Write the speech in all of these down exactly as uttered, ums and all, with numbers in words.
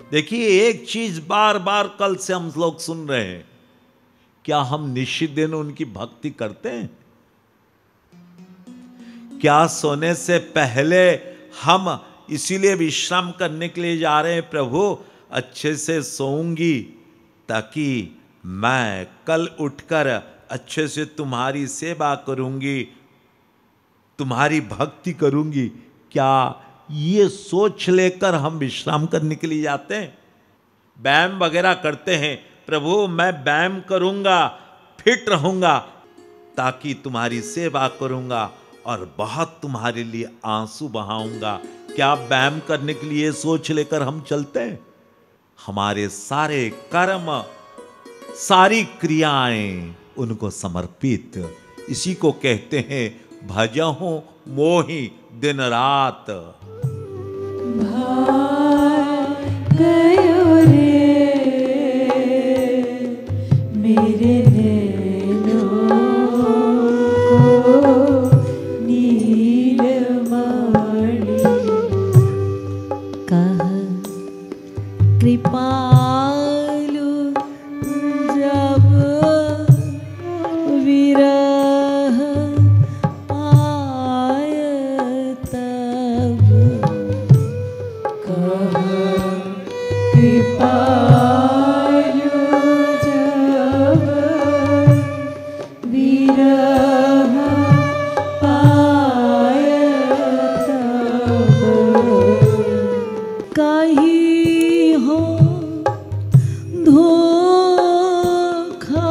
देखिए, एक चीज बार बार कल से हम लोग सुन रहे हैं, क्या हम निश्चित दिन उनकी भक्ति करते हैं? क्या सोने से पहले हम इसीलिए विश्राम करने के लिए जा रहे हैं, प्रभु अच्छे से सोऊंगी ताकि मैं कल उठकर अच्छे से तुम्हारी सेवा करूंगी, तुम्हारी भक्ति करूंगी? क्या ये सोच लेकर हम विश्राम करने के लिए जाते हैं? व्यायाम वगैरह करते हैं, प्रभु मैं व्यायाम करूंगा, फिट रहूंगा ताकि तुम्हारी सेवा करूंगा और बहुत तुम्हारे लिए आंसू बहाऊंगा। क्या व्यायाम करने के लिए सोच लेकर हम चलते हैं? हमारे सारे कर्म, सारी क्रियाएं उनको समर्पित, इसी को कहते हैं भजहु मोहि दिन रात। गयो रे मेरे नैनों को नीलमणि, कह कृपालु जब विरह आय तब, कह कृपालु जब विरह पाय तब, कहीं हो धोखा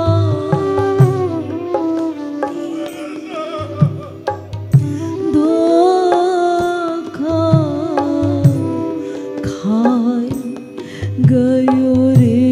धोखा खाए गयो रे